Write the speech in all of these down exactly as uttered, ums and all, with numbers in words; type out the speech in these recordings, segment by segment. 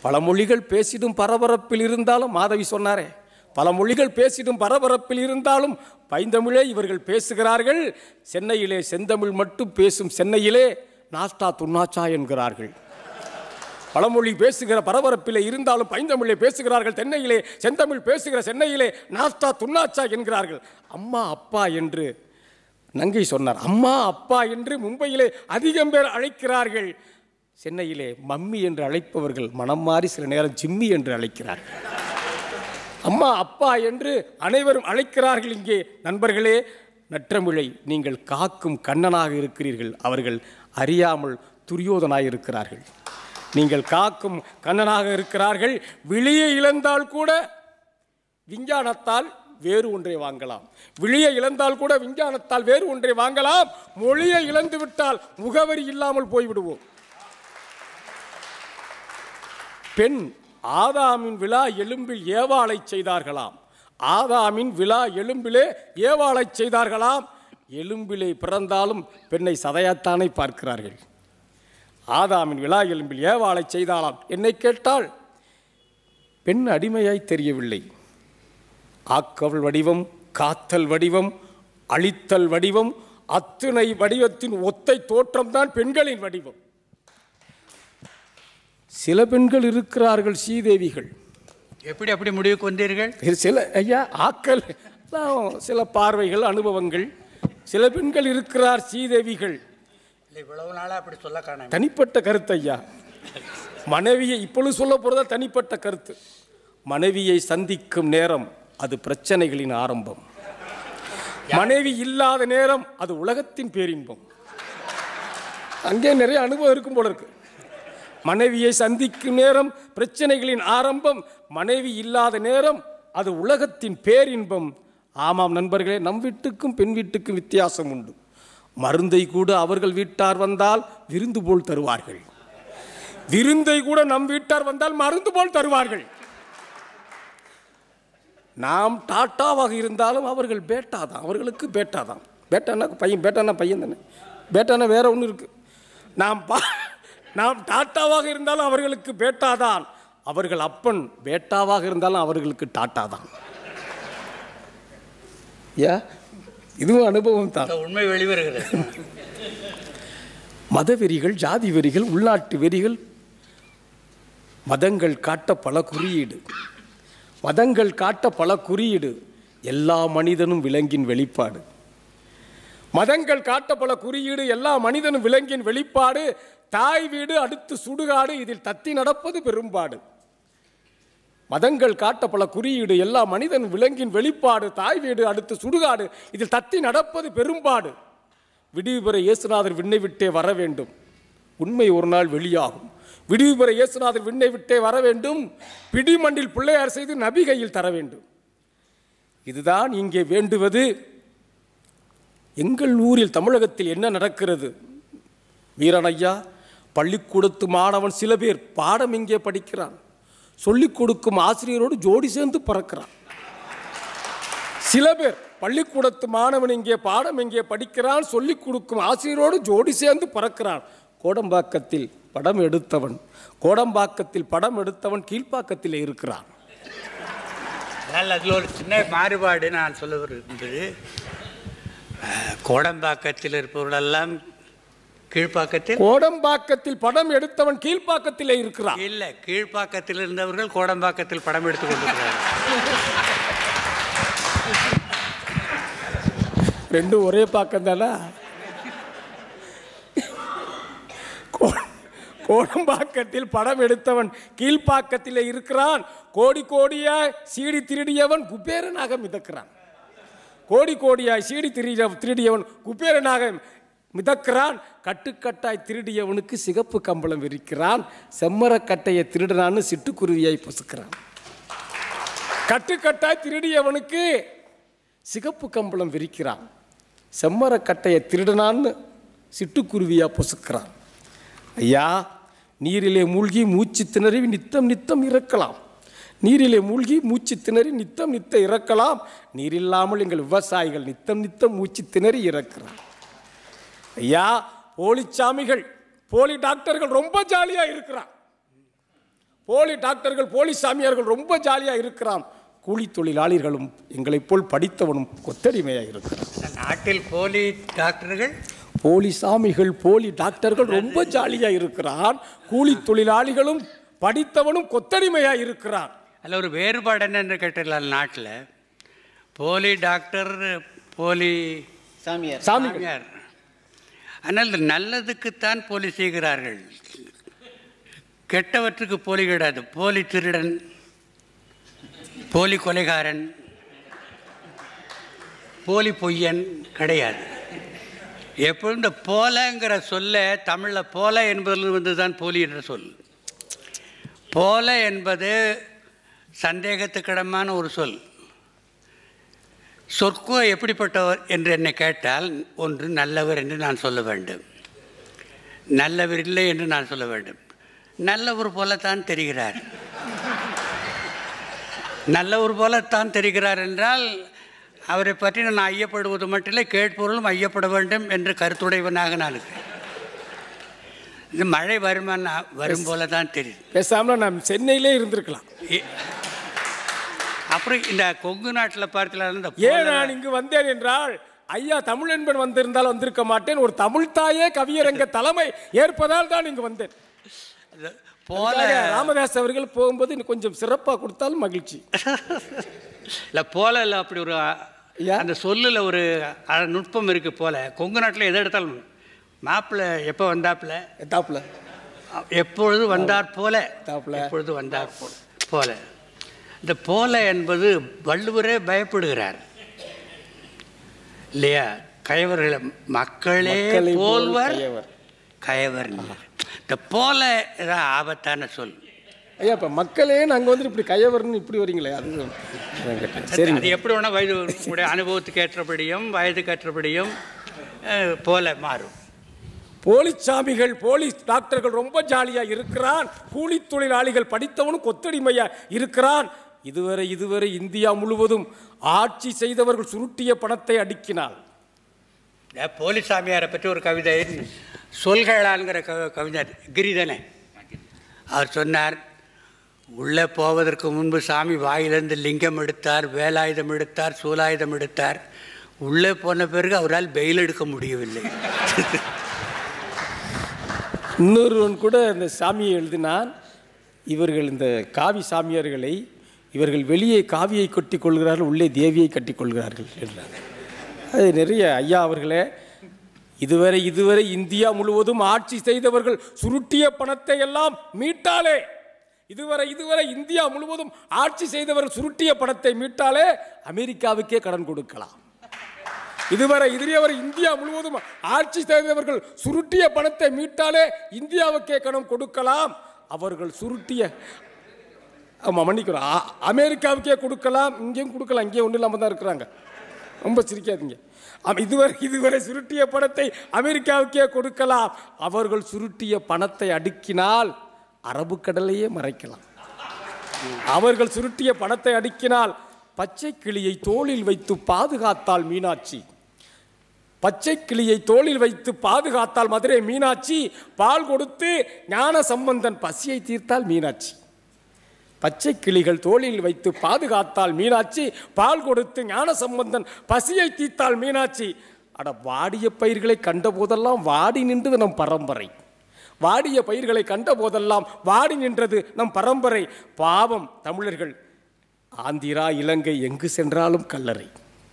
பல மொழிகள் பேசிடும் பரபரப்பில் இருந்தாலும், மாதவி சொன்னாரே, பல மொழிகள் பேசிடும் பரபரப்பில் இருந்தாலும் பைந்தமிழே இவர்கள் பேசுகிறார்கள். சென்னையிலே செந்தமிழ் மட்டும் பேசும் சென்னையிலே நாஸ்டா துண்ணாச்சா என்கிறார்கள். பழமொழி பேசுகிற பரபரப்பிலே இருந்தாலும் பைந்தமிழே பேசுகிறார்கள். தென்னையிலே செந்தமிழ் பேசுகிற சென்னையிலே நாஸ்டா துண்ணாச்சா என்கிறார்கள். அம்மா அப்பா என்று நங்கை சொன்னார். அம்மா அப்பா என்று மும்பையிலே அதிகம் பேர் அழைக்கிறார்கள். சென்னையிலே மம்மி என்று அழைப்பவர்கள் மனம் மாறி சில நேரம் ஜிம்மி என்று அழைக்கிறார்கள். அம்மா அப்பா என்று அனைவரும் அழைக்கிறார்கள். இங்கே நண்பர்களே, நற்றமிழை நீங்கள் காக்கும் கண்ணனாக இருக்கிறீர்கள். அவர்கள் அறியாமல் துரியோதனாக இருக்கிறார்கள். நீங்கள் காக்கும் கண்ணனாக இருக்கிறார்கள். விழியை இழந்தால் கூட விஞ்ஞானத்தால் வேறு ஒன்றை வாங்கலாம். விழியை இழந்தால் கூட விஞ்ஞானத்தால் வேறு ஒன்றை வாங்கலாம். மொழியை இழந்து விட்டால் முகவரி இல்லாமல் போய்விடுவோம். பெண் ஆதாமின் விழா எலும்பில் ஏவாளை செய்தார்களாம். ஆதாமின் விழா எலும்பிலே ஏவாளை செய்தார்களாம். எலும்பிலே பிறந்தாலும் பெண்ணை சதையாத்தானே பார்க்கிறார்கள். ஆதாமின் விழா எலும்பில் ஏவாளை செய்தாலாம். என்னை கேட்டால் பெண் அடிமையாய் தெரியவில்லை. ஆக்கவல் வடிவம், காத்தல் வடிவம், அழித்தல் வடிவம், அத்துணை வடிவத்தின் ஒத்தை தோற்றம்தான் பெண்களின் வடிவம். சில பெண்கள் இருக்கிறார்கள் சீதேவிகள். எப்படி அப்படி முடிவுக்கு வந்தீர்கள்? சில ஐயா ஆக்கல் சில பார்வைகள் அனுபவங்கள். சில பெண்கள் இருக்கிறார் சீதேவிகள். இவ்வளவு நாளா அப்படி சொல்ல காண தனிப்பட்ட கருத்து ஐயா. மனைவியை இப்பொழுது சொல்ல போறதா தனிப்பட்ட கருத்து. மனைவியை சந்திக்கும் நேரம் அது பிரச்சனைகளின் ஆரம்பம். மனைவி இல்லாத நேரம் அது உலகத்தின் பேரின்பம். அங்கே நிறைய அனுபவம் இருக்கும் போல இருக்கு. மனைவியை சந்திக்கும் நேரம் பிரச்சனைகளின் ஆரம்பம். மனைவி இல்லாத நேரம் அது உலகத்தின் பேரின்பம். ஆமாம் நண்பர்களே, நம் வீட்டுக்கும் பெண் வீட்டுக்கும் வித்தியாசம் உண்டு. மருந்தை கூட அவர்கள் வீட்டார் வந்தால் விருந்து போல் தருவார்கள். விருந்தை கூட நம் வீட்டார் வந்தால் மருந்து போல் தருவார்கள். நாம் டாட்டாவாக இருந்தாலும் அவர்கள் பேட்டா தான். அவர்களுக்கு பேட்டா தான். பேட்டானா பையன், பேட்டானா பையன் தானே. பேட்டானா வேற ஒன்று இருக்கு. நாம் பா நாம் டாட்டாவாக இருந்தாலும் அவர்களுக்கு பேட்டா தான். அவர்கள் அப்பன் பேட்டாவாக இருந்தாலும் அவர்களுக்கு டாட்டா தான். யா இதுவும் அனுபவம் தான். உண்மை வெளிவருகிறது. மதவெறிகள், ஜாதி வெறிகள், உள்நாட்டு வெறிகள், மதங்கள் காட்ட பல குறியீடு. மதங்கள் காட்ட பல குறியீடு. எல்லா மனிதனும் விலங்கின் வெளிப்பாடு. மதங்கள் காட்ட பல குறியீடு. எல்லா மனிதனும் விலங்கின் வெளிப்பாடு. தாய் வீடு அடுத்து சுடுகாடு, இதில் தத்தி நடப்பது பெரும்பாடு. மதங்கள் காட்ட பல குறியீடு. எல்லா மனிதன் விலங்கின் வெளிப்பாடு. தாய் வீடு அடுத்து சுடுகாடு, இதில் தத்தி நடப்பது பெரும்பாடு. விடிவு பெற இயேசுநாதர் விண்ணை விட்டே வர வேண்டும். உண்மை ஒரு நாள் வெளியாகும். விடிவு பெற இயேசுநாதர் விண்ணை விட்டே வர வேண்டும். பிடிமண்டில் பிள்ளையார் செய்து நபி கையில் தர வேண்டும். இதுதான் இங்கே வேண்டுவது. எங்கள் ஊரில் தமிழகத்தில் என்ன நடக்கிறது? வீரனையா, பள்ளிக்கூடத்து மாணவன் சில பேர் பாடம் இங்கே படிக்கிறான். சொல்லிக் கொடுக்கும் ஆசிரியரோடு ஜோடி சேர்ந்து பறக்கிறான். சில பேர் பள்ளிக்கூடத்து மாணவன் இங்கே பாடம் இங்கே படிக்கிறான். சொல்லிக் கொடுக்கும் ஆசிரியரோடு ஜோடி சேர்ந்து பறக்கிறான். கோடம்பாக்கத்தில் படம் எடுத்தவன் கோடம்பாக்கத்தில் படம் எடுத்தவன் கீழ்ப்பாக்கத்தில் இருக்கிறான். அதில் ஒரு சின்ன மாறுபாடு நான் சொல்ல விரும்புவது, கோடம்பாக்கத்தில் இருப்பவர்களெல்லாம் கீழ்ப்பாக்கத்தில் கோடம்பாக்கத்தில் படம் எடுத்தவன் கீழ்ப்பாக்கத்தில் இருக்கிறான். இல்ல, கீழ்ப்பாக்கத்தில் இருந்தவர்கள் கோடம்பாக்கத்தில் படம் எடுத்துக் கொண்டிருக்கிறார்கள். ரெண்டும் ஒரே பாக்கம் தானா? கோடம்பாக்கத்தில் படம் எடுத்தவன் கீழ்ப்பாக்கத்தில் இருக்கிறான். கோடி கோடியாய் சீடி திருடியவன் குபேரனாக மிதக்கிறான். கோடி கோடியாய் சீடி திரிய திருடியவன் குபேரனாக மிதக்கிறான். கட்டுக்கட்டாய் திருடியவனுக்கு சிகப்பு கம்பளம் விரிக்கிறான். செம்மரக்கட்டையை திருடனான்னு சிட்டுக்குருவியாய் பொசுக்கிறான். கட்டுக்கட்டாய் திருடியவனுக்கு சிகப்பு கம்பளம் விரிக்கிறான். செம்மரக்கட்டையை திருடனான்னு சிட்டுக்குருவியா பொசுக்கிறான். ஐயா, நீரிலே மூழ்கி மூச்சு திணறி நித்தம் நித்தம் இறக்கலாம். நீரிலே மூழ்கி மூச்சு திணறி நித்தம் நித்தம் இறக்கலாம். நீரில்லாமல் எங்கள் விவசாயிகள் நித்தம் நித்தம் மூச்சு திணறி இறக்கிறார். ஐயா, போலி சாமிகள் போலி டாக்டர்கள் ரொம்ப ஜாலியாக இருக்கிறான். போலி டாக்டர்கள் போலி சாமியார்கள் ரொம்ப ஜாலியாக இருக்கிறான். கூலி தொழிலாளிகளும் எங்களைப் போல் படித்தவனும் கொத்தடிமையாக இருக்கிறான். நாட்டில் போலி டாக்டர்கள் போலி சாமிகள் போலி டாக்டர்கள் ரொம்ப ஜாலியாக இருக்கிறான். கூலி தொழிலாளிகளும் படித்தவனும் கொத்தடிமையாக இருக்கிறான். அதில் ஒரு வேறுபாடு என்னென்னு கேட்டால் நாட்டில் போலி டாக்டர் போலி சாமியார் சாமியார் ஆனால் நல்லதுக்குத்தான் போலி செய்கிறார்கள், கெட்டவற்றுக்கு போலி கிடையாது. போலி திருடன், போலி கொலைகாரன், போலி பொய்யன் கிடையாது. எப்பொழுது இந்த போலங்கிற சொல்ல தமிழில் போல என்பதில் வந்து தான் போலி என்ற சொல். போல என்பது சந்தேகத்துக்கிடமான ஒரு சொல். சொற்கோ எப்படிப்பட்டவர் என்று என்னை கேட்டால், ஒன்று நல்லவர் என்று நான் சொல்ல வேண்டும், நல்லவர் இல்லை என்று நான் சொல்ல வேண்டும். நல்லவர் போலத்தான் தெரிகிறார். நல்லவர் போலத்தான் தெரிகிறார் என்றால் அவரை பற்றி நான் ஐயப்படுவது மட்டுமில்லை, கேட்பொருளும் ஐயப்பட வேண்டும் என்று கருத்துடையவனாக நான் இருக்கிறேன். இது மழை வருமான் வரும் போல தான் தெரியுது. பேசாமல் நாம் சென்னையிலே இருந்திருக்கலாம். அப்புறம் இந்த கொங்கு நாட்டில் பார்த்தீங்கன்னா, ஏன் நான் இங்கு வந்தேன் என்றால், ஐயா தமிழ் என்பன் வந்திருந்தால் வந்திருக்க மாட்டேன். ஒரு தமிழ் தாயே கவியரங்க தலைமை ஏற்பதால் தான் இங்கு வந்தேன். போல ராமதாஸ் அவர்கள் போகும்போது இன்னும் கொஞ்சம் சிறப்பாக கொடுத்தாலும் மகிழ்ச்சி. இல்லை போல இல்லை, அப்படி ஒரு அந்த சொல்லில் ஒரு நுட்பம் இருக்குது. போல கொங்கு நாட்டில் எதை எடுத்தாலும் மாப்பிள்ளை எப்போ வந்தாப்புல தாப்புல எப்பொழுது வந்தார் போல தாப்புல எப்பொழுது வந்தார் போல போல இந்த போல என்பது வள்ளுவரே பயப்படுகிறார் இல்லையா? கயவர்களை மக்களே போல்வர் கயவர். இந்த போல தான் ஆபத்தான சொல். ஐயா இப்போ மக்களே நாங்கள் வந்துட்டு இப்படி கையவர்னு இப்படி வரீங்களே, அது சரி. அது எப்படி வேணால் வயது உடைய அனுபவத்துக்கு ஏற்றபடியும் வயதுக்கு ஏற்றபடியும் போல மாறும். போலிச்சாமிகள் போலி டாக்டர்கள் ரொம்ப ஜாலியாக இருக்கிறான். கூலி தொழிலாளிகள் படித்தவனும் கொத்தடிமையாக இருக்கிறான். இதுவரை இதுவரை இந்தியா முழுவதும் ஆட்சி செய்தவர்கள் சுருட்டிய பணத்தை அடுக்கினாள். போலி சாமியாரை பற்றி ஒரு கவிதை, சொல்களான்கிற கவிஞர் கிரிதனே அவர் சொன்னார், உள்ளே போவதற்கு முன்பு சாமி வாயிலிருந்து லிங்கம் எடுத்தார், வேலாயுதம் எடுத்தார், சூலாயுதம் எடுத்தார். உள்ளே போன பிறகு அவரால் பெயில் எடுக்க முடியவில்லை. இன்னொருவன் கூட இந்த சாமியை எழுதினான், இவர்கள் இந்த காவி சாமியார்களை இவர்கள் வெளியே காவியை கட்டி கொள்கிறார்கள், உள்ளே தேவியை கட்டி கொள்கிறார்கள் என்றார். அது நிறைய ஐயா அவர்களே, இதுவரை இதுவரை இந்தியா முழுவதும் ஆட்சி செய்தவர்கள் சுருட்டிய பணத்தை எல்லாம் மீட்டாலே, இதுவரை இதுவரை இந்தியா முழுவதும் ஆட்சி செய்தவர்கள் சுருட்டிய பணத்தை மீட்டாலே அமெரிக்காவுக்கே கடன் கொடுக்கலாம். இதுவரை இதுவரை இந்தியா முழுவதும் ஆட்சி செய்தவர்கள் சுருட்டிய பணத்தை மீட்டாலே இந்தியாவுக்கே கடன் கொடுக்கலாம். அவர்கள் சுருட்டிய ஆமாம் மன்னிக்கிறோம், அமெரிக்காவுக்கே கொடுக்கலாம், இங்கேயும் கொடுக்கலாம், இங்கேயும் ஒன்றும் இல்லாமல் தான் இருக்கிறாங்க. ரொம்ப சிரிக்காதீங்க. இதுவரை இதுவரை சுருட்டிய பணத்தை அமெரிக்காவுக்கே கொடுக்கலாம். அவர்கள் சுருட்டிய பணத்தை அடுக்கினால் அரபு கடலையே மறைக்கலாம். அவர்கள் சுருட்டிய பணத்தை அடுக்கினால் பச்சை கிளியை தோளில் வைத்து பாதுகாத்தால் மீனாட்சி, பச்சை கிளியை தோளில் வைத்து பாதுகாத்தால் மதுரை மீனாட்சி, பால் கொடுத்து ஞான சம்பந்தன் பசியை தீர்த்தால் மீனாட்சி. பச்சை கிளிகள் தோளில் வைத்து பாதுகாத்தால் மீனாட்சி, பால் கொடுத்து ஞான சம்பந்தன் பசியை தீர்த்தால் மீனாட்சி. அட வாடிய பயிர்களை கண்ட போதெல்லாம் வாடி நின்றது நம் பரம்பரை, வாடிய பயிர்களை கண்ட போதெல்லாம் வாடி நின்றது நம் பரம்பரை. பாவம் தமிழர்கள், ஆந்திரா இலங்கை எங்கு சென்றாலும் கல்லறை.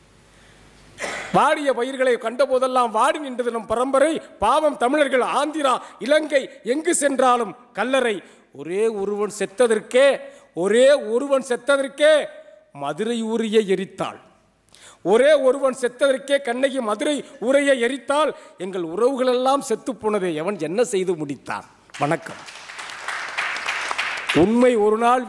வாடிய பயிர்களை கண்ட போதெல்லாம் வாடி நின்றது நம் பரம்பரை. பாவம் தமிழர்கள், ஆந்திரா இலங்கை எங்கு சென்றாலும் கல்லறை. ஒரே ஒருவன் செத்ததற்கே ஒரே ஒருவன் செத்ததற்கே மதுரை ஊரையே எரித்தாள். ஒரே ஒருவன் செத்ததற்கே கண்ணகி மதுரை ஊரையே எரித்தால் எங்கள் உறவுகள் எல்லாம் செத்து போனதை எவன் என்ன செய்து முடித்தான்? வணக்கம். உண்மை ஒரு நாள்,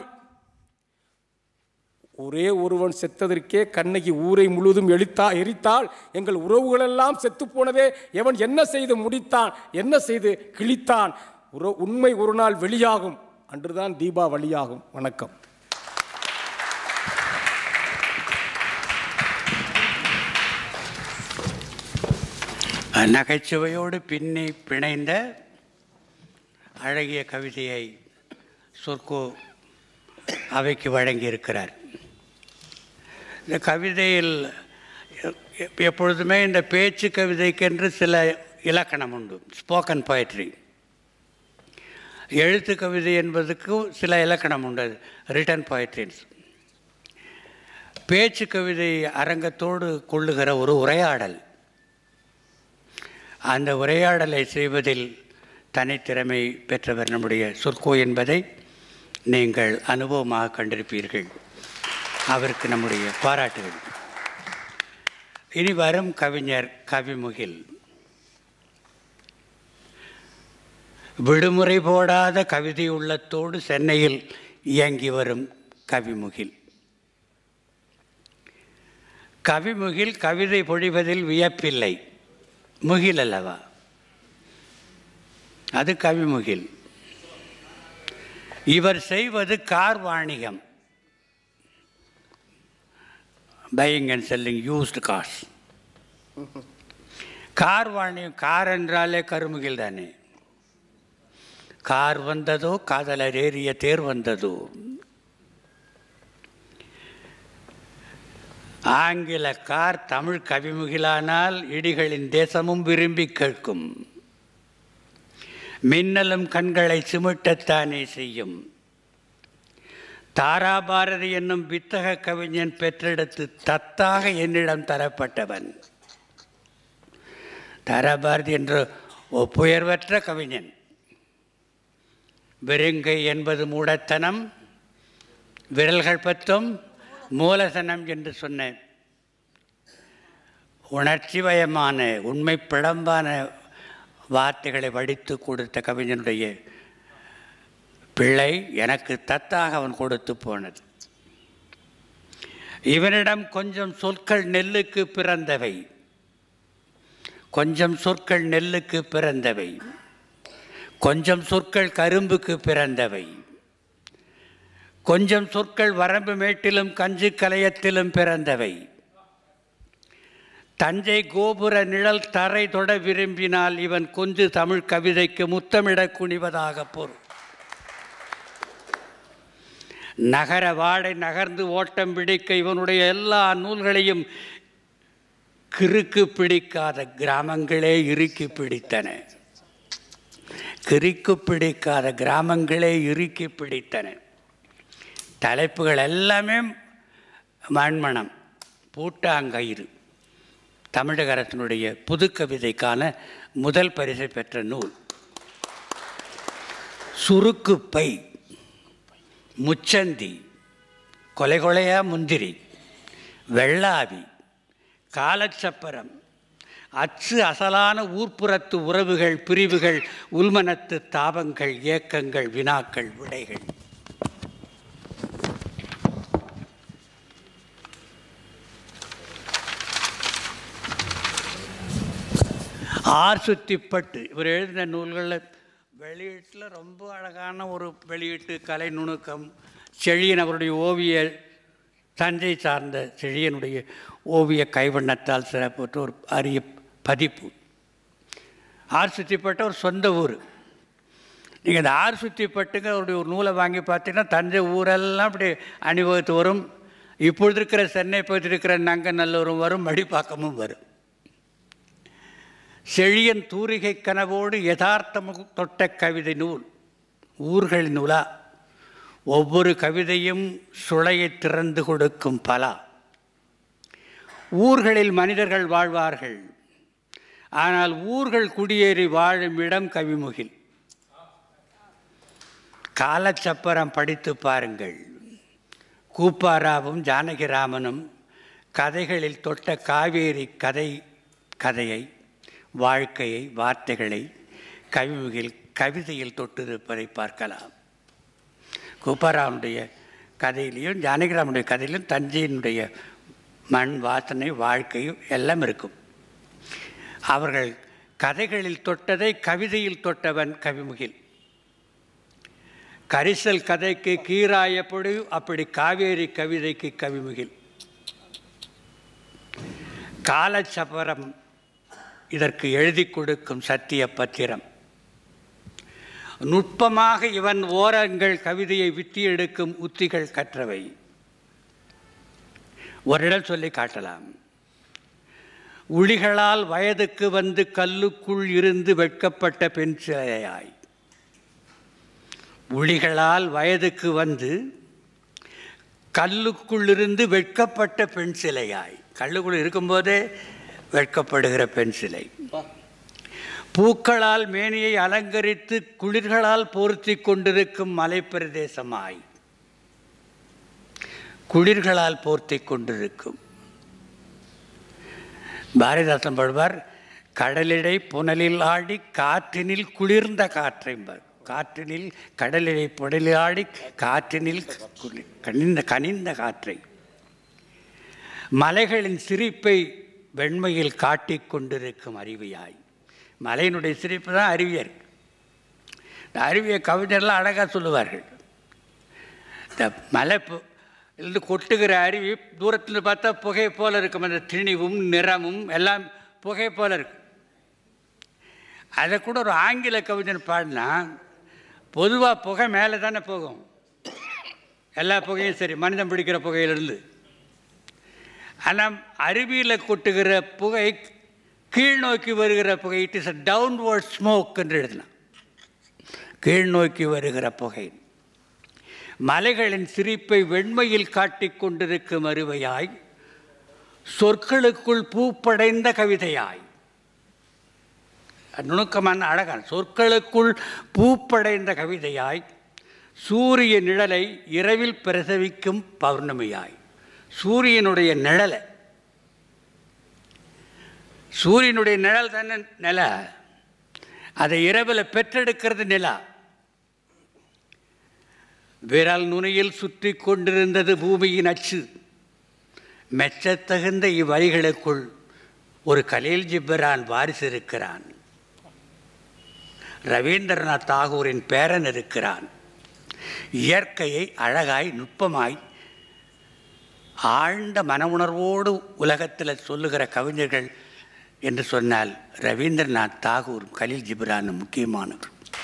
ஒரே ஒருவன் செத்ததற்கே கண்ணகி ஊரை முழுவதும் எரித்தா எரித்தால் எங்கள் உறவுகளெல்லாம் செத்து போனதே எவன் என்ன செய்து முடித்தான், என்ன செய்து கிழித்தான்? உண்மை ஒரு நாள் வெளியாகும், அன்றுதான் தீபாவளியாகும். வணக்கம். நகைச்சுவையோடு பின்னி பிணைந்த அழகிய கவிதையை சொற்கோ அவைக்கு வழங்கியிருக்கிறார். இந்த கவிதையில் எப்பொழுதுமே இந்த பேச்சு கவிதைக்கென்று சில இலக்கணம் உண்டு. Spoken poetry. எழுத்து கவிதை என்பதுக்கு சில இலக்கணம் உண்டு, ரிட்டன் போயட்ரிஸ். பேச்சு கவிதை அரங்கத்தோடு கொள்ளுகிற ஒரு உரையாடல். அந்த உரையாடலை செய்வதில் தனித்திறமை பெற்றவர் நம்முடைய சொற்கோ என்பதை நீங்கள் அனுபவமாக கண்டிருப்பீர்கள். அவருக்கு நம்முடைய பாராட்டுகள். இனி வரும் கவிஞர் கவிமுகில். விடுமுறை போடாத கவிதை உள்ளத்தோடு சென்னையில் இயங்கி வரும் கவிமுகில். கவிமுகில் கவிதை பொழிவதில் வியப்பில்லை. முகில் அல்லவா, அது கவிமுகில். இவர் செய்வது கார் வாணிகம், buying and selling used cars. Car வாணியம். கார் என்றாலே கருமுகில் தானே. கார் வந்ததோ காதலர் ஏறிய தேர் வந்ததோ. ஆங்கில கார் தமிழ் கவிமுகிலானால் இடிகளின் தேசமும் விரும்பி கேட்கும். மின்னலும் கண்களை சிமிட்டத்தானே செய்யும். தாராபாரதி என்னும் வித்தக கவிஞன் பெற்றெடுத்து தத்தாக என்னிடம் தரப்பட்டவன். தாராபாரதி என்ற ஒப்புயர்வற்ற கவிஞன். வெறுங்கை என்பது மூடத்தனம், விரல்கள் பத்தும் மூலதனம் என்று சொன்ன உணர்ச்சி வயமான உண்மை பிழம்பான வார்த்தைகளை வடித்து கொடுத்த கவிஞனுடைய பிள்ளை எனக்கு தத்தாக அவன் கொடுத்து போனது. இவனிடம் கொஞ்சம் சொற்கள் நெல்லுக்கு பிறந்தவை, கொஞ்சம் சொற்கள் நெல்லுக்கு பிறந்தவை, கொஞ்சம் சொற்கள் கரும்புக்கு பிறந்தவை, கொஞ்சம் சொற்கள் வரம்பு மேட்டிலும் கஞ்சி கலையத்திலும் பிறந்தவை. தஞ்சை கோபுர நிழல் தரை தொட விரும்பினால் இவன் கொஞ்சு தமிழ் கவிதைக்கு முத்தமிட குனிவதாக பொருள். நகர வாடை நகர்ந்து ஓட்டம் பிடிக்க இவனுடைய எல்லா நூல்களையும் கிறுக்கு பிடிக்காத கிராமங்களே இறுக்கி பிடித்தன. கிறுக்கு பிடிக்காத கிராமங்களே இறுக்கி பிடித்தன. தலைப்புகள் எல்லாமே மண்மணம், பூட்டாங்கயிறு. தமிழக அரசினுடைய புது கவிதைக்கான முதல் பரிசை பெற்ற நூல். சுருக்கு பை, முச்சந்தி, கொலை கொலையா முந்திரி, வெள்ளாவி, காலச்சப்பரம், அச்சு அசலான ஊர்ப்புறத்து உறவுகள், பிரிவுகள், உள்மனத்து தாபங்கள், ஏக்கங்கள், வினாக்கள், விடைகள். ஆர் சுத்திப்பட்டு இவர் எழுதின நூல்களில் வெளியீட்டில் ரொம்ப அழகான ஒரு வெளியீட்டு கலை நுணுக்கம். செழியன் அவருடைய ஓவிய, தஞ்சை சார்ந்த செழியனுடைய ஓவிய கைவண்ணத்தால் சிறப்புற்ற ஒரு அரிய பதிப்பு. ஆர் சுத்திப்பட்டு ஒரு சொந்த ஊர். நீங்கள் இந்த ஆர் சுத்திப்பட்டுங்க அவருடைய ஒரு நூலை வாங்கி பார்த்தீங்கன்னா தஞ்சை ஊரெல்லாம் அப்படி அணிவகுத்து வரும். இப்பொழுது இருக்கிற சென்னை பகுதியில் இருக்கிற நங்கநல்லூரும் வரும், மடிப்பாக்கமும் வரும். செழியன் தூரிகை கனவோடு யதார்த்தம் தொட்ட கவிதை நூல். ஊர்களின் உலா. ஒவ்வொரு கவிதையும் சுளையை திறந்து கொடுக்கும் பலா. ஊர்களில் மனிதர்கள் வாழ்வார்கள், ஆனால் ஊர்கள் குடியேறி வாழும் இடம் கவிமுகில். காலச்சப்பரம் படித்து பாருங்கள். கூப்பாராவும் ஜானகிராமனும் கதைகளில் தொட்ட காவேரி கதை கதையை, வாழ்க்கையை, வார்த்தைகளை கவிமுகில் கவிதையில் தொட்டிருப்பதை பார்க்கலாம். கூப்பாராவனுடைய கதையிலையும் ஜானகிராமனுடைய கதையிலும் தஞ்சையினுடைய மண் வாசனை, வாழ்க்கையும் எல்லாம் இருக்கும். அவர்கள் கதைகளில் தொட்டதை கவிதையில் தொட்டவன் கவிமுகில். கரிசல் கதைக்கு கீராயப்படி அப்படி காவேரி கவிதைக்கு கவிமுகில். காலச்சபரம் இதற்கு எழுதி கொடுக்கும் சத்திய பத்திரம். நுட்பமாக இவன் ஓரங்கள் கவிதையை வித்தி எடுக்கும் உத்திகள் கற்றவை. ஒரு இடம் சொல்லி காட்டலாம். உளிகளால் வயதுக்கு வந்து கல்லுக்குள் இருந்து வெட்கப்பட்ட பெண் சிலையாய். உளிகளால் வயதுக்கு வந்து கல்லுக்குள்ளிருந்து வெட்கப்பட்ட பெண் சிலையாய். கல்லுக்குள் இருக்கும்போதே வெட்கப்படுகிற பெண் சிலை. பூக்களால் மேனியை அலங்கரித்து குளிர்களால் போர்த்தி கொண்டிருக்கும் மலைப்பிரதேசமாய். குளிர்களால் போர்த்தி கொண்டிருக்கும். பாரதிதாசன் பாடுவார், கடலிடை புனலில் ஆடி காற்றினில் குளிர்ந்த காற்றைம்பார். காற்றினில் கடலிடை புனலில் ஆடி காற்றினில் கனிந்த கனிந்த காற்றை. மலைகளின் சிரிப்பை வெண்மையில் காட்டிக் கொண்டிருக்கும் அருவியாய். மலையினுடைய சிரிப்பு தான் அருவியர். இந்த அருவியை கவிஞர்லாம் அழகாக சொல்லுவார்கள். இந்த மலை இருந்து கொட்டுகிற அருவி தூரத்தில் பார்த்தா புகை போல் இருக்கும். அந்த திணிவும் நிறமும் எல்லாம் புகை போல் இருக்கும். அதை கூட ஒரு ஆங்கில கவிஞர் பாடினா, பொதுவாக புகை மேலே தானே போகும், எல்லா புகையும் சரி, மனிதன் பிடிக்கிற புகையிலிருந்து. ஆனால் அருவியில் கொட்டுகிற புகை கீழ் நோக்கி வருகிற புகை, it is a downward smoke என்று எழுதினான். கீழ் நோக்கி வருகிற புகை. மலைகளின் சிரிப்பை வெண்மையில் காட்டிக் கொண்டிருக்கும் அருவையாய். சொற்களுக்குள் பூப்படைந்த கவிதையாய். நுணுக்கமான அழகான சொற்களுக்குள் பூப்படைந்த கவிதையாய். சூரிய நிழலை இரவில் பிரசவிக்கும் பௌர்ணமியாய். சூரியனுடைய நிழலை, சூரியனுடைய நிழல் தானே நில, அதை இரவில் பெற்றெடுக்கிறது நிலா. விரல் நுனியில் சுற்றி கொண்டிருந்தது பூமியின் அச்சு. மெச்சத்தகுந்த இவ்வரிகளுக்குள் ஒரு கலீல் ஜிப்ரான் வாரிசு இருக்கிறான். ரவீந்திரநாத் தாகூரின் பேரன் இருக்கிறான். இயற்கையை அழகாய் நுட்பமாய் ஆழ்ந்த மன உணர்வோடு உலகத்தில் சொல்லுகிற கவிஞர்கள் என்று சொன்னால் ரவீந்திரநாத் தாகூர் கலீல் ஜிப்ரான் முக்கியமானவர்.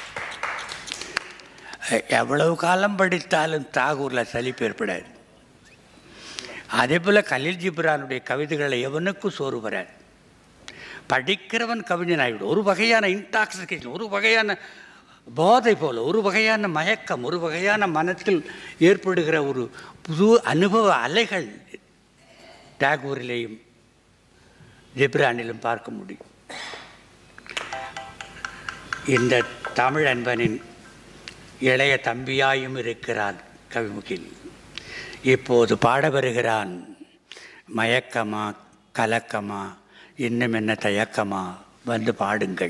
எவ்வளவு காலம் படித்தாலும் தாகூரில் சலிப்பு ஏற்படாது. அதே போல் கலீல் ஜிப்ரானுடைய கவிதைகளை எவனுக்கும் சோறு வராது. படிக்கிறவன் கவிஞன் ஆகிவிடும். ஒரு வகையான இன்டாக்சிகேஷன், ஒரு வகையான போதை போல, ஒரு வகையான மயக்கம், ஒரு வகையான மனத்தில் ஏற்படுகிற ஒரு புது அனுபவ அலைகள் தாகூரிலேயும் ஜிப்ரானிலும் பார்க்க முடியும். இந்த தமிழ் அன்பனின் இளைய தம்பியாயும் இருக்கிறான் கவிமுகில். இப்போது பாட வருகிறான். மயக்கமா கலக்கமா இன்னும் என்ன தயக்கமா, வந்து பாடுங்கள்.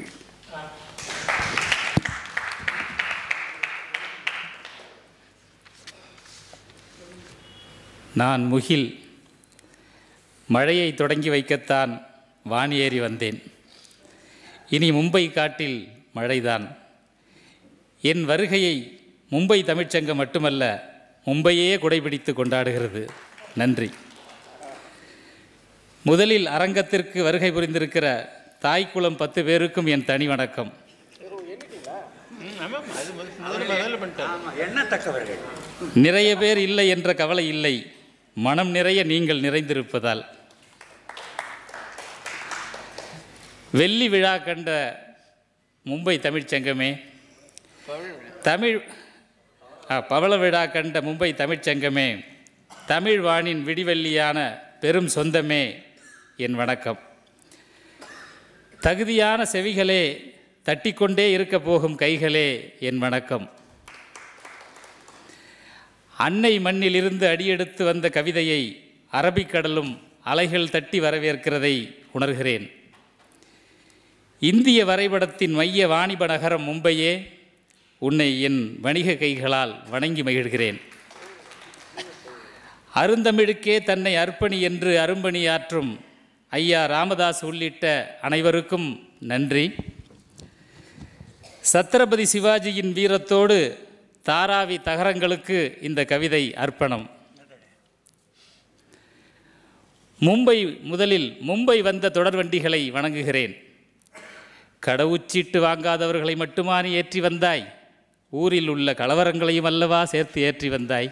நான் முகில், மழையை தொடங்கி வைக்கத்தான் வானியேறி வந்தேன். இனி மும்பை காட்டில் மழைதான். என் வருகையை மும்பை தமிழ்ச்சங்கம் மட்டுமல்ல, மும்பையே குடைபிடித்து கொண்டாடுகிறது. நன்றி. முதலில் அரங்கத்திற்கு வருகை புரிந்திருக்கிற தாய்க்குளம் பத்து பேருக்கும் என் தனி வணக்கம். நிறைய பேர் இல்லை என்ற கவலை இல்லை, மனம் நிறைய நீங்கள் நிறைந்திருப்பதால். வெள்ளி விழா கண்ட மும்பை தமிழ்ச்சங்கமே, தமிழ் பவள விழா கண்ட மும்பை தமிழ்ச்சங்கமே, தமிழ் வானின் விடிவெள்ளியான பெரும் சொந்தமே, என் வணக்கம். தகுதியான செவிகளே, தட்டிக்கொண்டே இருக்க போகும் கைகளே, என் வணக்கம். அன்னை மண்ணிலிருந்து அடியெடுத்து வந்த கவிதையை அரபிக்கடலும் அலைகள் தட்டி வரவேற்கிறதை உணர்கிறேன். இந்திய வரைபடத்தின் மைய வாணிப நகரம் மும்பையே, உன்னை என் வணிக கைகளால் வணங்கி மகிழ்கிறேன். அருந்தமிழுக்கே தன்னை அர்ப்பணி என்று அரும்பணியாற்றும் ஐயா ராமதாஸ் உள்ளிட்ட அனைவருக்கும் நன்றி. சத்ரபதி சிவாஜியின் வீரத்தோடு தாராவி தகரங்களுக்கு இந்த கவிதை அர்ப்பணம். மும்பை முதலில் மும்பை வந்த தொடர்வண்டிகளை வணங்குகிறேன். கடவுச்சீட்டு வாங்காதவர்களை மட்டுமா நீ ஏற்றி வந்தாய்? ஊரில் உள்ள கலவரங்களையும் அல்லவா சேர்த்து ஏற்றி வந்தாய்.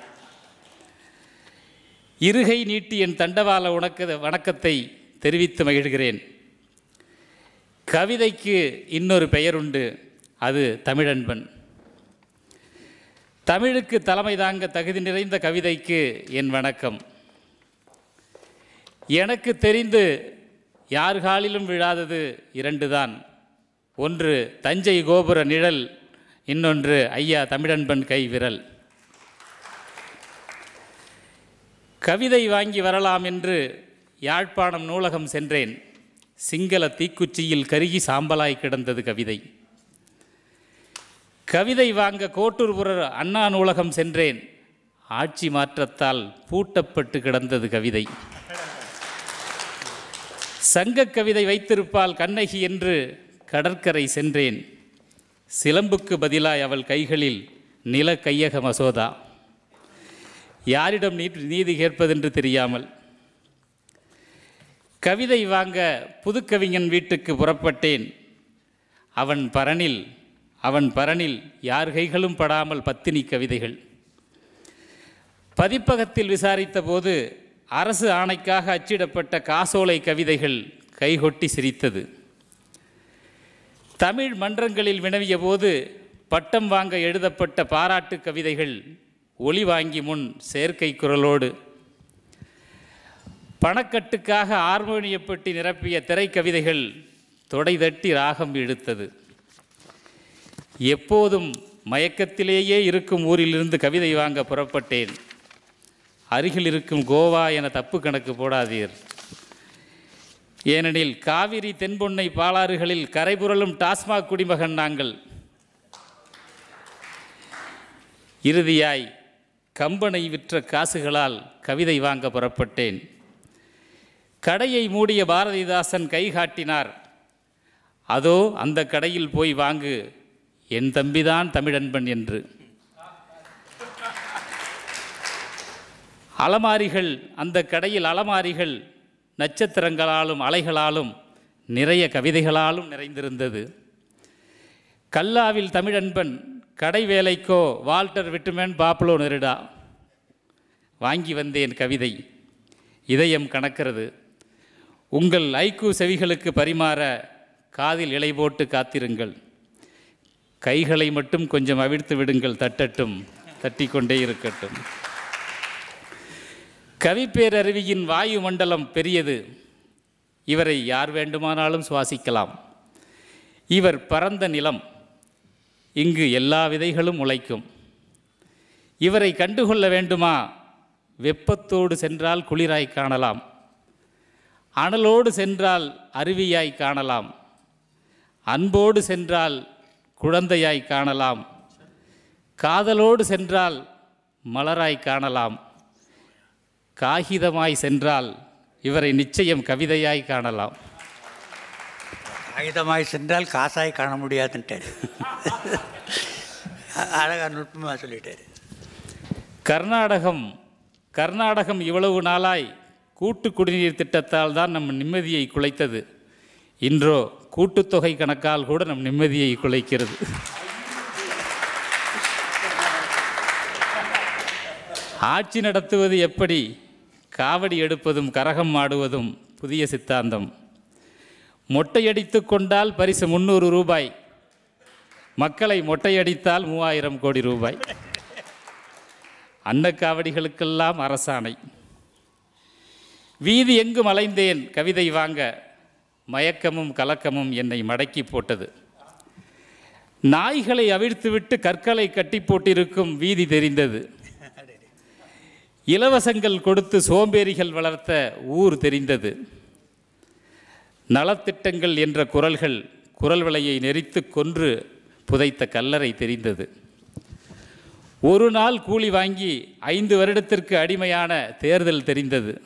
இருகை நீட்டி என் தண்டவாள உனக்க வணக்கத்தை தெரிவித்து மகிழ்கிறேன். கவிதைக்கு இன்னொரு பெயருண்டு, அது தமிழன்பன். தமிழுக்கு தலைமை தாங்க தகுதி நிறைந்த கவிதைக்கு என் வணக்கம். எனக்கு தெரிந்து யார் காலிலும் விழாதது இரண்டு தான். ஒன்று தஞ்சை கோபுர நிழல், இன்னொன்று ஐயா தமிழன்பன் கை விரல். கவிதை வாங்கி வரலாம் என்று யாழ்ப்பாணம் நூலகம் சென்றேன். சிங்கள தீக்குச்சியில் கருகி சாம்பலாய் கிடந்தது கவிதை. கவிதை வாங்க கோட்டூர்புர அண்ணா நூலகம் சென்றேன். ஆட்சி மாற்றத்தால் பூட்டப்பட்டு கிடந்தது கவிதை. சங்க கவிதை வைத்திருப்பால் கண்ணகி என்று கடற்கரை சென்றேன். சிலம்புக்கு பதிலாய் அவள் கைகளில் நில கையக மசோதா. யாரிடம் நீ நீதி கேட்பதென்று தெரியாமல் கவிதை வாங்க புதுக்கவிஞன் வீட்டுக்கு புறப்பட்டேன். அவன் பரனில் அவன் பரனில் யார் கைகளும் படாமல் பத்தினி கவிதைகள். பதிப்பகத்தில் விசாரித்த போது அரசு ஆணைக்காக அச்சிடப்பட்ட காசோலை கவிதைகள் கைகொட்டி சிரித்தது. தமிழ் மன்றங்களில் வினவிய போது பட்டம் வாங்க எழுதப்பட்ட பாராட்டு கவிதைகள் ஒளி வாங்கி முன் செயற்கை குரலோடு. பணக்கட்டுக்காக ஹார்மோனியப்பட்டி நிரப்பிய திரைக்கவிதைகள் தொடை தட்டி ராகம் இழுத்தது. எப்போதும் மயக்கத்திலேயே இருக்கும் ஊரிலிருந்து கவிதை வாங்க புறப்பட்டேன். அருகில் இருக்கும் கோவா என தப்பு கணக்கு போடாதீர். ஏனெனில் காவிரி தென்பொன்னை பாலாறுகளில் கரைபுரளும் டாஸ்மாக் குடிமகன் நாங்கள். இறுதியாய் கம்பனை விற்ற காசுகளால் கவிதை வாங்க புறப்பட்டேன். கடையை மூடிய பாரதிதாசன் கை காட்டினார். அதோ அந்த கடையில் போய் வாங்கு, என் தம்பிதான் தமிழன்பன் என்று. அலமாரிகள், அந்த கடையில் அலமாரிகள் நட்சத்திரங்களாலும் அலைகளாலும் நிறைய கவிதைகளாலும் நிறைந்திருந்தது. கல்லாவில் தமிழன்பன், கடை வேலைக்கோ வால்டர் விட்டுமேன் பாப்லோ நெருடா. வாங்கி வந்தேன் கவிதை. இதயம் கணக்கிறது. உங்கள் ஐக்கூ செவிகளுக்கு பரிமாற காதில் இலை போட்டு காத்திருங்கள். கைகளை மட்டும் கொஞ்சம் அவிழ்த்து விடுங்கள், தட்டட்டும், தட்டி கொண்டே இருக்கட்டும். கவிப்பேரருவியின் வாயு மண்டலம் பெரியது. இவரை யார் வேண்டுமானாலும் சுவாசிக்கலாம். இவர் பரந்த நிலம். இங்கு எல்லா விதைகளும் முளைக்கும். இவரை கண்டுகொள்ள வேண்டுமா? வெப்பத்தோடு சென்றால் குளிராய் காணலாம். அனலோடு சென்றால் அருவியாய் காணலாம். அன்போடு சென்றால் குழந்தையாய் காணலாம். காதலோடு சென்றால் மலராய் காணலாம். காகிதமாய் சென்றால் இவரை நிச்சயம் கவிதையாய் காணலாம். காகிதமாய் சென்றால் காசாய் காண முடியாதுன்ட்டார். அழகாக நுட்பமாக சொல்லிட்டார். கர்நாடகம் கர்நாடகம் இவ்வளவு நாளாய் கூட்டு குடிநீர் திட்டத்தால் தான் நம் நிம்மதியை குலைத்தது. இன்றோ கூட்டுத்தொகை கணக்கால் கூட நம் நிம்மதியை குலைக்கிறது. ஆட்சி நடத்துவது எப்படி? காவடி எடுப்பதும் கரகம் ஆடுவதும் புதிய சித்தாந்தம். மொட்டையடித்து கொண்டால் பரிசு முந்நூறு ரூபாய். மக்களை மொட்டையடித்தால் மூவாயிரம் கோடி ரூபாய். அன்னக்காவடிகளுக்கெல்லாம் அரசாணை. வீதி எங்கும் அலைந்தேன் கவிதை வாங்க. மயக்கமும் கலக்கமும் என்னை மடக்கி போட்டது. நாய்களை அவிழ்த்துவிட்டு கற்களை கட்டி போட்டிருக்கும் வீதி தெரிந்தது. இலவசங்கள் கொடுத்து சோம்பேறிகள் வளர்த்த ஊர் தெரிந்தது. நலத்திட்டங்கள் என்ற குரல்கள் குரல் விலையை நெறித்து கொன்று புதைத்த கல்லறை தெரிந்தது. ஒரு நாள் கூலி வாங்கி ஐந்து வருடத்திற்கு அடிமையான தேர்தல் தெரிந்தது.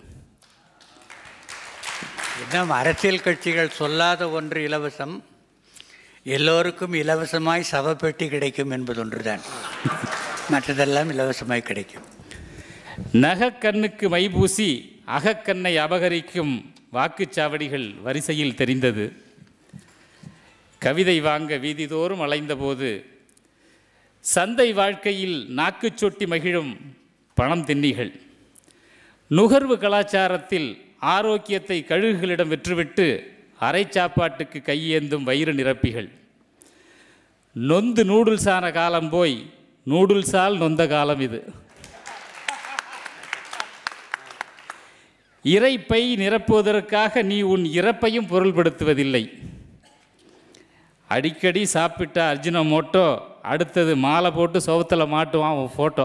இன்னும் அரசியல் கட்சிகள் சொல்லாத ஒன்று இலவசம். எல்லோருக்கும் இலவசமாய் சவப்பெட்டி கிடைக்கும் என்பது ஒன்றுதான். மற்றதெல்லாம் இலவசமாய் கிடைக்கும். நகக்கண்ணுக்கு மைபூசி அகக்கண்ணை அபகரிக்கும் வாக்குச்சாவடிகள் வரிசையில் தெரிந்தது. கவிதை வாங்க வீதிதோறும் அலைந்தபோது சந்தை வாழ்க்கையில் நாக்குச் சொட்டி மகிழும் பணம் தின்னிகள். நுகர்வு கலாச்சாரத்தில் ஆரோக்கியத்தை கழுகுகளிடம் விற்றுவிட்டு அரை சாப்பாட்டுக்கு கையேந்தும் வயிறு நிரப்பிகள். நொந்து நூடுல்ஸான காலம் போய் நூடுல்ஸால் நொந்த காலம் இது. இறைப்பை நிரப்புவதற்காக நீ உன் இறப்பையும் பொருள்படுத்துவதில்லை. அடிக்கடி சாப்பிட்ட அர்ஜுனமோட்டோ அடுத்தது மாலை போட்டு சோவத்தில் மாட்டுவான் உன் ஃபோட்டோ.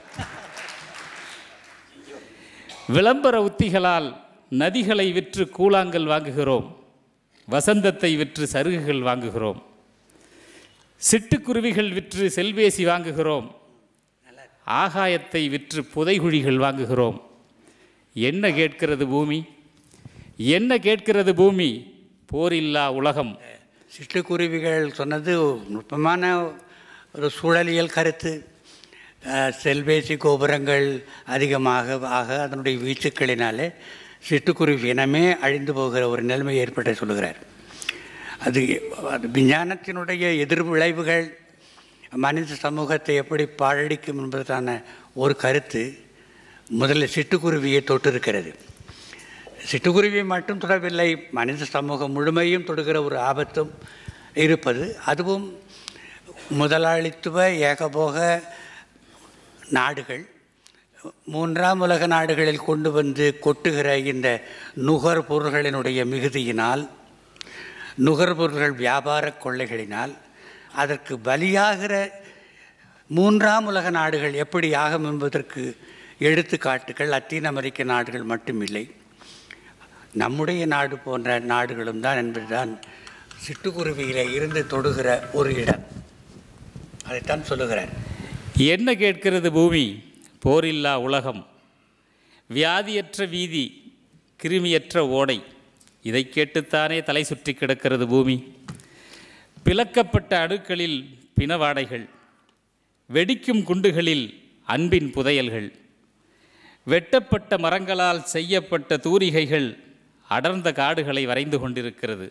விளம்பர உத்திகளால் நதிகளை விற்று கூழாங்கல் வாங்குகிறோம், வசந்தத்தை விற்று சருகுகள் வாங்குகிறோம், சிட்டுக்குருவிகள் விற்று செல்பேசி வாங்குகிறோம், ஆகாயத்தை விற்று புதைகுழிகள் வாங்குகிறோம். என்ன கேட்கிறது பூமி? என்ன கேட்கிறது பூமி? போரில்லா உலகம். சிட்டுக்குருவிகள் சொன்னது நுட்பமான ஒரு சூழலியல் கருத்து. செல்பேசி கோபுரங்கள் அதிகமாக ஆக அதனுடைய வீச்சுக்களினாலே சிட்டுக்குருவி இனமே அழிந்து போகிற ஒரு நிலைமை ஏற்பட்ட சொல்லுகிறார். அது அது விஞ்ஞானத்தினுடைய எதிர் விளைவுகள் மனித சமூகத்தை எப்படி பாழடிக்கும் என்பதற்கான ஒரு கருத்து முதலில் சிட்டுக்குருவியை தொட்டிருக்கிறது. சிட்டுக்குருவியை மட்டும் தொடவில்லை, மனித சமூகம் முழுமையும் தொடுகிற ஒரு ஆபத்தும் இருப்பது. அதுவும் முதலாளித்துவ ஏகபோக நாடுகள் மூன்றாம் உலக நாடுகளில் கொண்டு வந்து கொட்டுகிற இந்த நுகர்பொருள்களினுடைய மிகுதியினால், நுகர்பொருள்கள் வியாபார கொள்ளைகளினால் அதற்கு பலியாகிற மூன்றாம் உலக நாடுகள் எப்படி ஆகும் என்பதற்கு எடுத்துக்காட்டுகள் லத்தீன் அமெரிக்க நாடுகள் மட்டுமில்லை, நம்முடைய நாடு போன்ற நாடுகளும் தான் என்பதுதான் சிட்டுக்குருவியிலே இருந்து தொடுகிற ஒரு இடம். அதைத்தான் சொல்லுகிறார். என்ன கேட்கிறது பூமி? போரில்லா உலகம், வியாதியற்ற வீதி, கிருமியற்ற ஓடை. இதை கேட்டுத்தானே தலை சுற்றி கிடக்கிறது பூமி. பிளக்கப்பட்ட அடுக்களில் பிணவாடைகள், வெடிக்கும் குண்டுகளில் அன்பின் புதையல்கள், வெட்டப்பட்ட மரங்களால் செய்யப்பட்ட தூரிகைகள் அடர்ந்த காடுகளை வரைந்து கொண்டிருக்கிறது.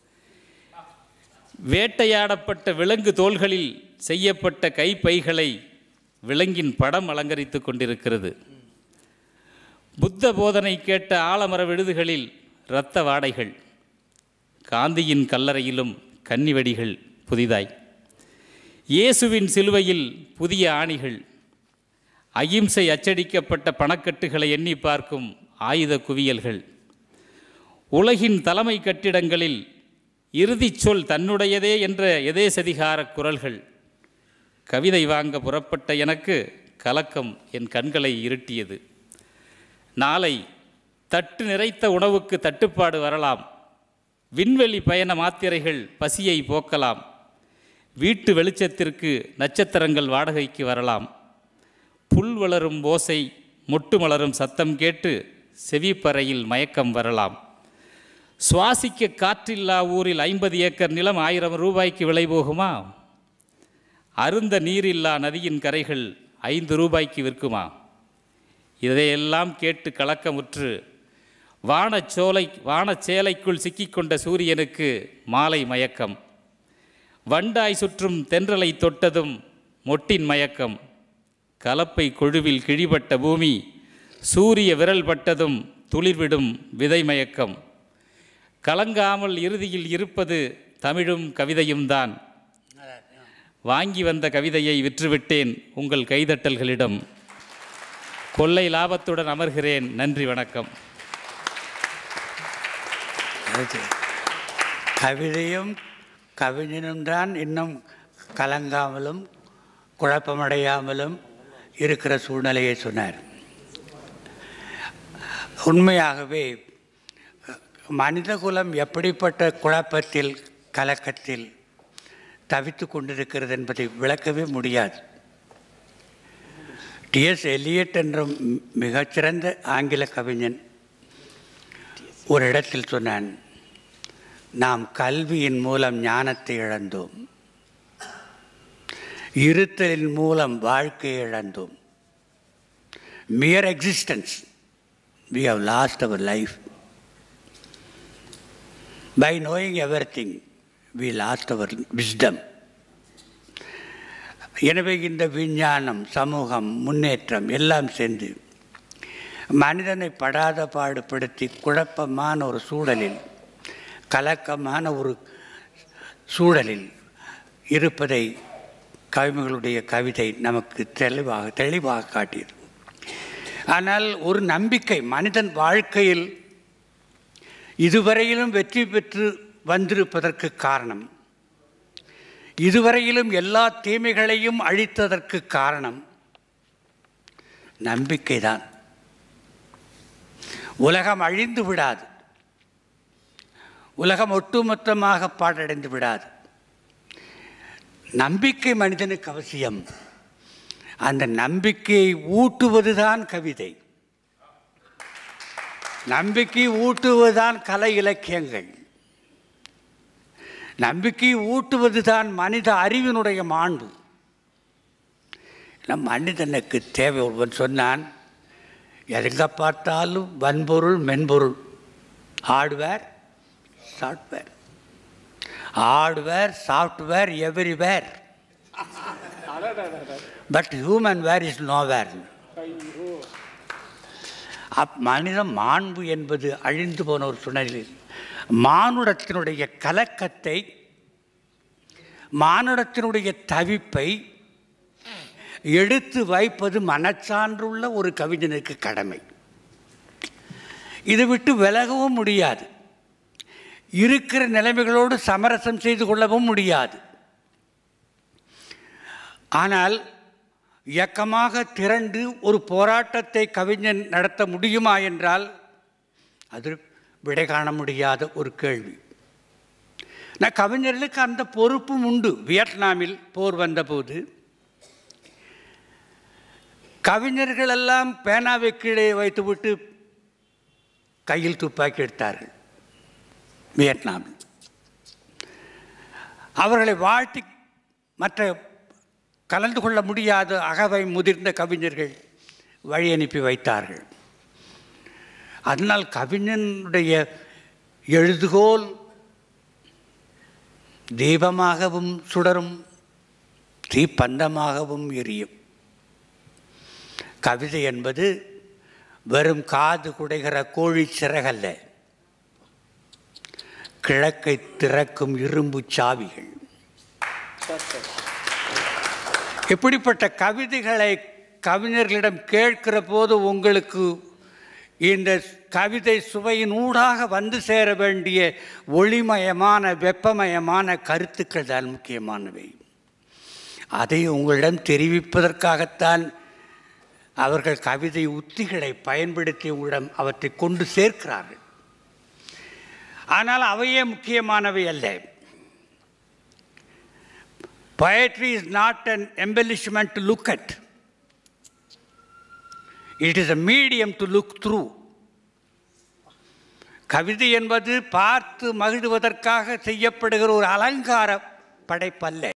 வேட்டையாடப்பட்ட விலங்கு தோள்களில் செய்யப்பட்ட கைப்பைகளை விலங்கின் படம் அலங்கரித்து கொண்டிருக்கிறது. புத்த போதனை கேட்ட ஆலமர விடுதுகளில் இரத்த வாடைகள், காந்தியின் கல்லறையிலும் கன்னிவெடிகள் புதிதாய், இயேசுவின் சிலுவையில் புதிய ஆணிகள், அகிம்சை அச்சடிக்கப்பட்ட பணக்கட்டுகளை எண்ணி பார்க்கும் ஆயுத குவியல்கள், உலகின் தலைமை கட்டிடங்களில் இறுதிச் சொல் தன்னுடையதே என்ற எதேசதிகார குரல்கள். கவிதை வாங்க புறப்பட்ட எனக்கு கலக்கம் என் கண்களை இருட்டியது. நாளை தட்டு நிறைத்த உணவுக்கு தட்டுப்பாடு வரலாம், விண்வெளி பயண மாத்திரைகள் பசியை போக்கலாம், வீட்டு வெளிச்சத்திற்கு நட்சத்திரங்கள் வாடகைக்கு வரலாம், புல் வளரும் ஓசை மொட்டு மலரும் சத்தம் கேட்டு செவிப்பறையில் மயக்கம் வரலாம், சுவாசிக்க காற்றில்லா ஊரில் ஐம்பது ஏக்கர் நிலம் ஆயிரம் ரூபாய்க்கு விலை போகுமா? அருந்த நீரில்லா நதியின் கரைகள் ஐந்து ரூபாய்க்கு விற்குமா? இதையெல்லாம் கேட்டு கலக்கமுற்று வானச்சோலை வானச்சேலைக்குள் சிக்கிக்கொண்ட சூரியனுக்கு மாலை மயக்கம், வண்டாய் சுற்றும் தென்றலை தொட்டதும் மொட்டின் மயக்கம், கலப்பை கொழுவில் கிழிபட்ட பூமி சூரிய விரல் பட்டதும் துளிர்விடும் விதை மயக்கம். கலங்காமல் இறுதியில் இருப்பது தமிழும் கவிதையும் தான். வாங்கி வந்த கவிதையை விற்றுவிட்டேன் உங்கள் கைதட்டல்களிடம். கொள்ளை லாபத்துடன் அமர்கிறேன். நன்றி, வணக்கம். கவிதையும் கவிஞனும் தான் இன்னும் கலங்காமலும் குழப்பமடையாமலும் இருக்கிற சூழ்நிலையை சொன்னார். உண்மையாகவே மனிதகுலம் எப்படிப்பட்ட குழப்பத்தில் கலக்கத்தில் தவித்து கொண்டிருக்கிறது என்பதை விளக்கவே முடியாது. டிஎஸ் எலியட் என்ற மிகச்சிறந்த ஆங்கில கவிஞன் ஒரு இடத்தில் சொன்னான், நாம் கல்வியின் மூலம் ஞானத்தை இழந்தோம், இருத்தலின் மூலம் வாழ்க்கையை இழந்தோம். Mere existence, we have lost our life. By knowing everything, we lost our wisdom. எனவே இந்த விஞ்ஞானம், சமூகம், முன்னேற்றம் எல்லாம் சேர்ந்து மனிதனை படாத பாடுபடுத்தி குழப்பமான ஒரு சூழலில், கலக்கமான ஒரு சூழலில் இருப்பதை கவிஞர்களுடைய கவிதை நமக்கு தெளிவாக தெளிவாக காட்டியது. ஆனால் ஒரு நம்பிக்கை மனிதன் வாழ்க்கையில் இதுவரையிலும் வெற்றி பெற்று வந்திருப்பதற்கு காரணம், இதுவரையிலும் எல்லா தீமைகளையும் அழித்ததற்கு காரணம் நம்பிக்கைதான். உலகம் அழிந்து விடாது, உலகம் ஒட்டுமொத்தமாக பாழடைந்து விடாது. நம்பிக்கை மனிதனுக்கு அவசியம். அந்த நம்பிக்கையை ஊட்டுவதுதான் கவிதை, நம்பிக்கை ஊட்டுவதுதான் கலை இலக்கியங்கள், நம்பிக்கை ஊட்டுவதுதான் மனித அறிவினுடைய மாண்பு. நம் மனிதனுக்கு தேவை. ஒருவன் சொன்னான், எங்க பார்த்தாலும் வன்பொருள் மென்பொருள், hardware software, hardware software everywhere, but human ware is nowhere. அப் மனித மாண்பு என்பது அழிந்து போன ஒரு சூழ்நிலையில் மானுடத்தினுடைய கலக்கத்தை, மானுடத்தினுடைய தவிப்பை எடுத்து வைப்பது மனச்சான்றுள்ள ஒரு கவிஞனுக்கு கடமை. இது விட்டு விலகவும் முடியாது, இருக்கிற நிலைமைகளோடு சமரசம் செய்து கொள்ளவும் முடியாது. ஆனால் இயக்கமாக திரண்டு ஒரு போராட்டத்தை கவிஞன் நடத்த முடியுமா என்றால் அது விடை காண முடியாத ஒரு கேள்வி. நான் கவிஞர்களுக்கு அந்த பொறுப்பும் உண்டு. வியட்நாமில் போர் வந்தபோது கவிஞர்கள் எல்லாம் பேனாவை கீழே வைத்துவிட்டு கையில் துப்பாக்கி எடுத்தார்கள். வியட்நாமில் அவர்களை வாழ்த்தி மற்ற கலந்து கொள்ள முடியாத அகவை முதிர்ந்த கவிஞர்கள் வழி அனுப்பி வைத்தார்கள். அதனால் கவிஞனுடைய எழுதுகோல் தீபமாகவும் சுடரும், தீப்பந்தமாகவும் எரியும். கவிதை என்பது வெறும் காது குடைகிற கோழி சிறகல்ல, கிழக்கை திறக்கும் இரும்பு சாவிகள். இப்படிப்பட்ட கவிதைகளை கவிஞர்களிடம் கேட்கிற போது உங்களுக்கு இந்த கவிதை சுவையின் ஊடாக வந்து சேர வேண்டிய ஒளிமயமான வெப்பமயமான கருத்துக்கள் தான் முக்கியமானவை. அதை உங்களிடம் தெரிவிப்பதற்காகத்தான் அவர்கள் கவிதை உத்திகளை பயன்படுத்தி உங்களிடம் அவற்றை கொண்டு சேர்க்கிறார்கள். ஆனால் அவையே முக்கியமானவை அல்ல. Poetry is not an embellishment to look at. It is a medium to look through. கவிதை என்பது பார்த்து மகிழ்வதற்காக செய்யப்படுகிற ஒரு அலங்கார படைப்பல்ல.